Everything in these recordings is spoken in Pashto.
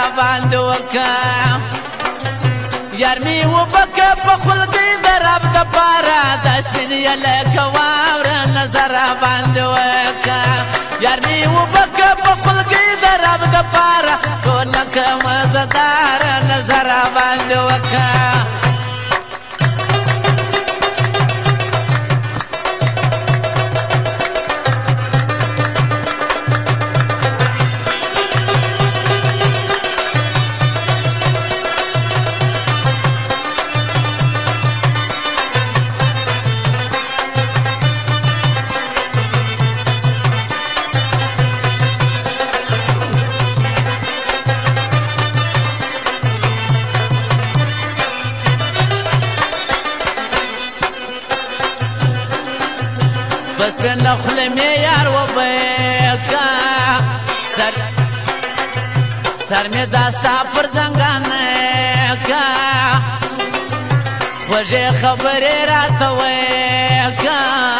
باندې وکم یار می وبکه په خلقي د رب د پاره د سپین لکه واوره نظر باندې وکم یار می وبکه په خلقي د رب د پاره ټول لکه مزدار نظر باندې وکم بس بین نخل می یار و بیکا سر می داستا پر زنگانه کا خوشی خبری راتا ویکا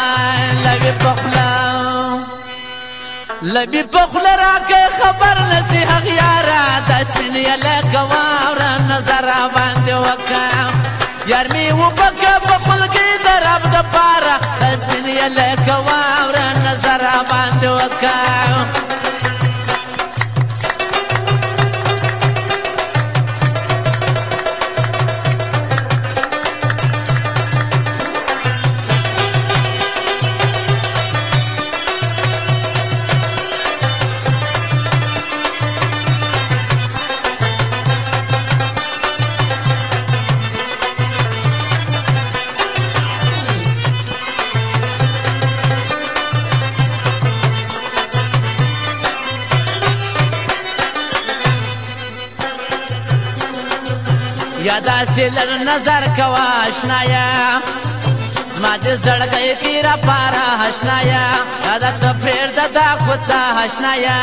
لبی پخلا را که خبر نسی حق یارا دسمین یلکا واورا نظر باندې وکا یار می وبکه بخل کی در رب د پاره دسمین یلکا واورا نظر باندې وکا یادا سیلر نظر کوا اشنایا زما دې زړګي کې را پارا اشنایا یادا ته پرېږ د دا کوڅه اشنایا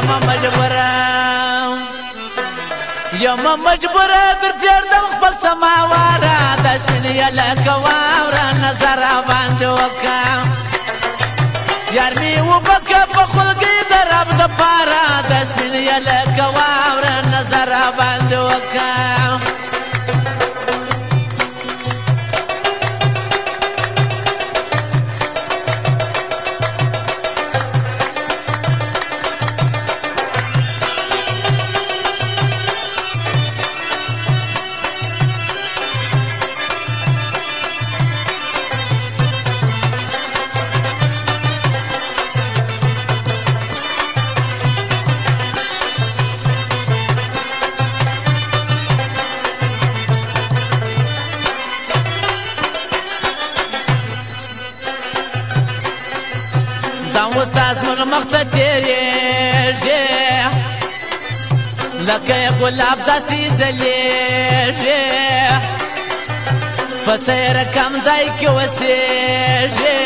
یم مجبوره در پرېږدم خپل سماواره دسمین یلکه واوره نظر باندې وکړم یار می وبکه په خلقي د رب د پاره دسمین یلکه واوره نظر باندې وکړم وساز مخته تیریږي لکه ګلاب داسې ځلېږي په سیر کم ځای کې اوسېږي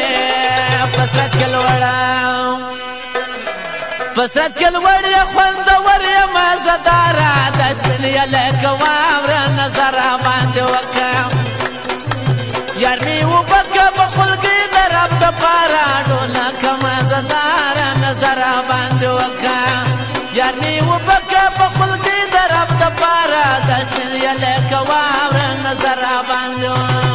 فسرت کې لوړ یې خوندور یې مزهداره دسمین یلکه واوره نظر باندې وکړم یار می وبکه په خلقي د رب د پاره ډولکه مزهداره نظر باندې وکړم یار می وبکه په خلقي د رب د پاره دسمین یلکه واوره نظر باندې وکړم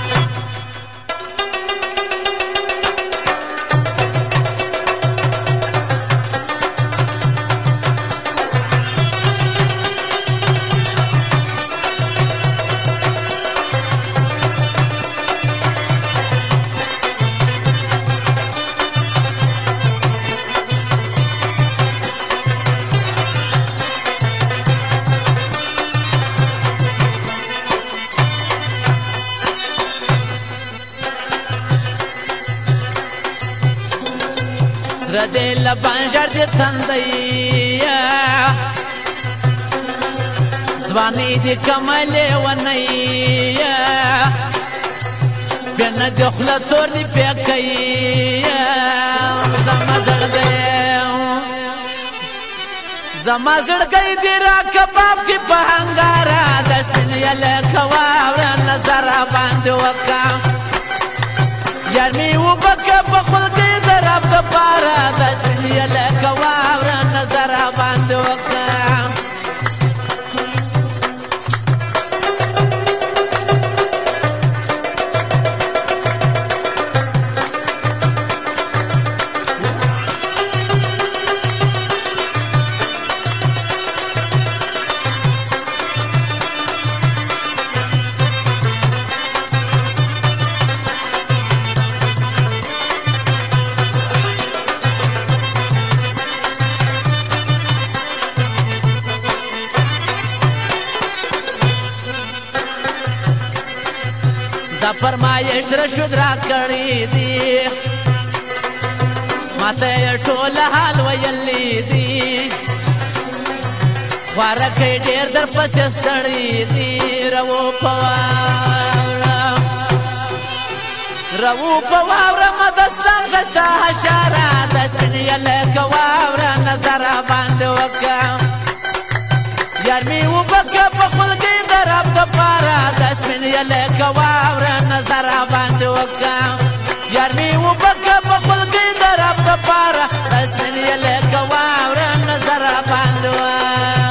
سره دې لبان ژړ دې تندی ځواني دې کملې ونی سپینه دې خوله تور دې پیکۍ زما زړګی دې را کباب کې په هنګاره دسمین یلکه واوره نظر باندې وکړم یار می وبکه په خلقي د رب د پاره دسمین یلکه واوره نظر باندې وکړم دا فرمایش رشد را کړی دی ماته ټول حال ویلی دی خواره کوي ډېر در پسې ستړي دي رو په واوره مدستان ښایسته حشاره د سپین یې لکه واوره نظر باندې وکړه یار مې وبکه په خولګۍ د رب دپاره د سپین یې لکه واوره نظر باندې وکړه یار مې وبکه په خولګۍ د رب دپاره د سپین یې لکه واوره نظر باندې وکړه